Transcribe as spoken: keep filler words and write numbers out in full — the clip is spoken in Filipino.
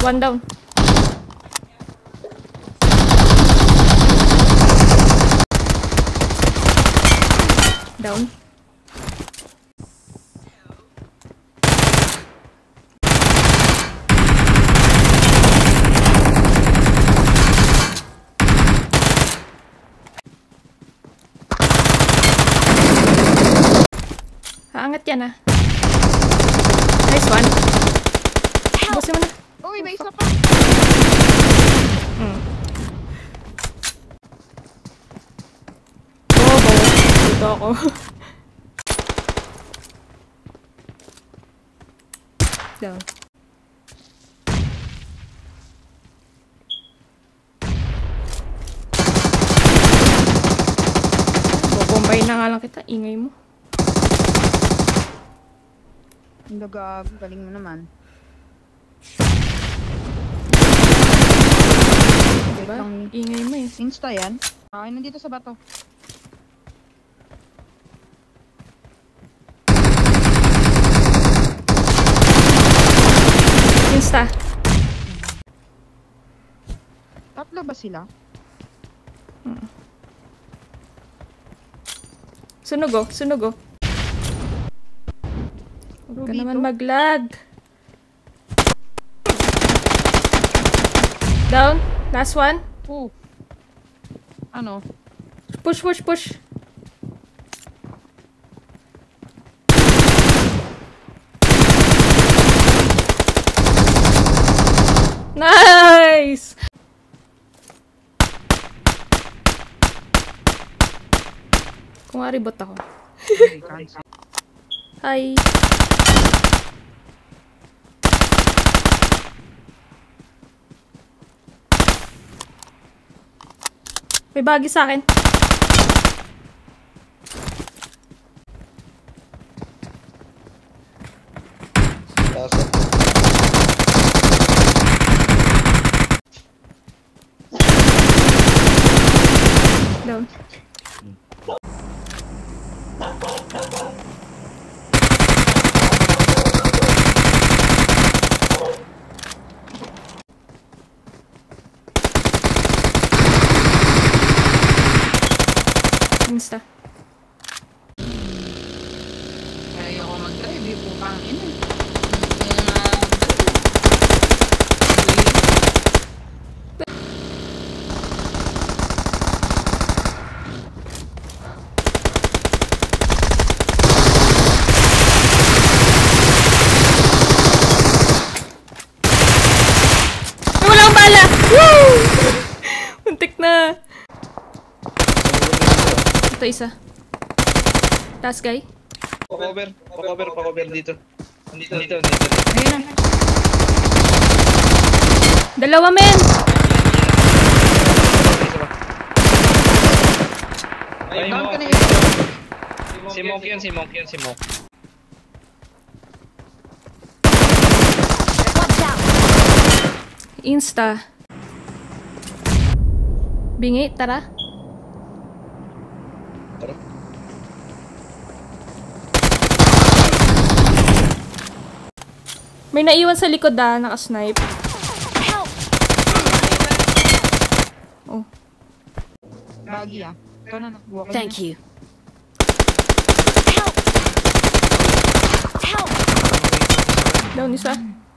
One down. Down. Aangat yan ah. Nice one. Busin mo na. Uy, may isa pa. Hmm. Oh, bawa. Dito ako. Down. Bobombay na nga lang kita. Ingay mo. Ang gagag, galing mo naman. Diba? Ingay mo eh. Insta yan. Okay, nandito sa bato. Insta. Tatlo ba sila? Hmm. Sunog oh, sunog oh. Huwag ka naman mag-lag. Down. Last one. Oh. Ano? Push, push, push. Nice! Kung nga bot ako. Hi. May bagi sa akin. Down. Insta. Kaya ako mag-drive, yung pupang ina. Wala akong bala! Woo! Muntik na! Ito isa. Last guy. Pa-cover, pa-cover, pa-cover dito. Dito, dito, dito. Ayun na. Dalawa men! Ay, Down mo. ka na yun. Si Monk yun, si Monk yun, si Monk. Insta. Bingi, tara. Tara. May naiwan sa likod ah, naka-snipe. Oh. Bagi ah. Ikaw na nagbuwa ka. Thank you. Down isa.